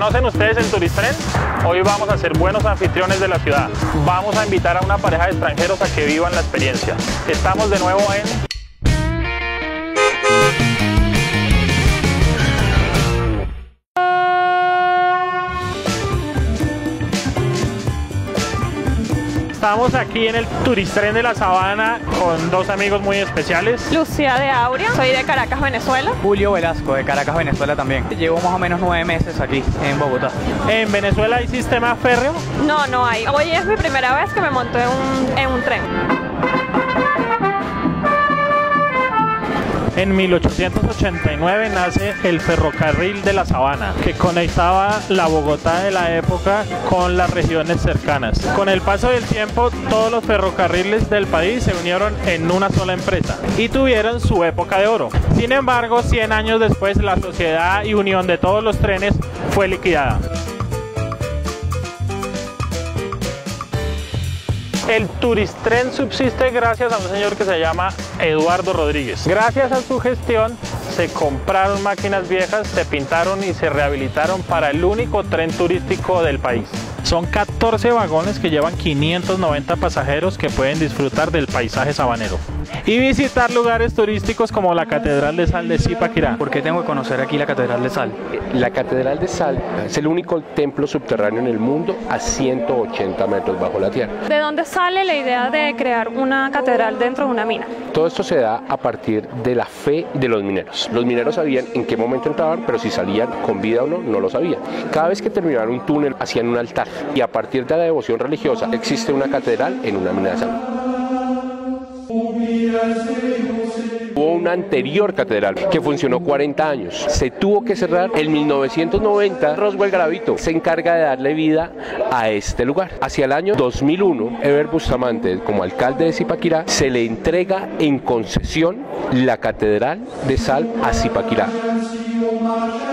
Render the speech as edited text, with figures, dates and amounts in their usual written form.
¿Conocen ustedes el Turistren? Hoy vamos a ser buenos anfitriones de la ciudad. Vamos a invitar a una pareja de extranjeros a que vivan la experiencia. Estamos de nuevo en... Estamos aquí en el Turistren de la Sabana con dos amigos muy especiales. Lucía de Aurea, soy de Caracas, Venezuela. Julio Velasco, de Caracas, Venezuela también. Llevo más o menos 9 meses aquí en Bogotá. ¿En Venezuela hay sistema férreo? No, no hay. Hoy es mi primera vez que me monto en un tren. En 1889 nace el ferrocarril de la Sabana, que conectaba la Bogotá de la época con las regiones cercanas. Con el paso del tiempo, todos los ferrocarriles del país se unieron en una sola empresa y tuvieron su época de oro. Sin embargo, 100 años después, la sociedad y unión de todos los trenes fue liquidada. El Turistren subsiste gracias a un señor que se llama Eduardo Rodríguez. Gracias a su gestión se compraron máquinas viejas, se pintaron y se rehabilitaron para el único tren turístico del país. Son 14 vagones que llevan 590 pasajeros que pueden disfrutar del paisaje sabanero y visitar lugares turísticos como la Catedral de Sal de Zipaquirá. ¿Por qué tengo que conocer aquí la Catedral de Sal? La Catedral de Sal es el único templo subterráneo en el mundo a 180 metros bajo la tierra. ¿De dónde sale la idea de crear una catedral dentro de una mina? Todo esto se da a partir de la fe de los mineros. Los mineros sabían en qué momento entraban, pero si salían con vida o no, no lo sabían. Cada vez que terminaban un túnel, hacían un altar. Y a partir de la devoción religiosa, existe una catedral en una mina de sal. Hubo una anterior catedral que funcionó 40 años. Se tuvo que cerrar en 1990. Roswell Garavito se encarga de darle vida a este lugar. Hacia el año 2001, Eber Bustamante, como alcalde de Zipaquirá, se le entrega en concesión la Catedral de Sal a Zipaquirá.